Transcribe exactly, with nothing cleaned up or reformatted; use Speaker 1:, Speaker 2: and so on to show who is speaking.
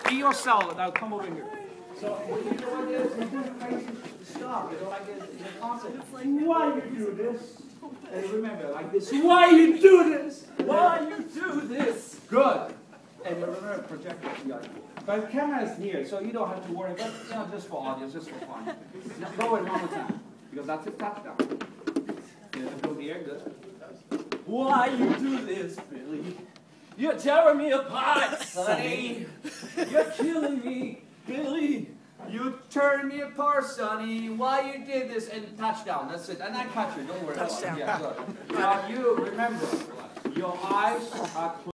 Speaker 1: Be yourself. Now come over here. So what you know what it is? You're doing crazy stuff. You know, like in the concert. Why you do this? And remember, like this. Why you do this? Why you do this? Good. And remember, project it. But the camera is here, so you don't have to worry. But you know, just for audience, just for fun. Just go it one more time, because that's a touchdown. Go here, good. Why you do this, Billy? You're tearing me apart, Sonny. You're killing me, Billy. You turned me apart, Sonny. Why you did this? And touchdown. That's it. And I catch you. Don't worry touchdown. About it. Yeah, good. Now you remember, your eyes are closed.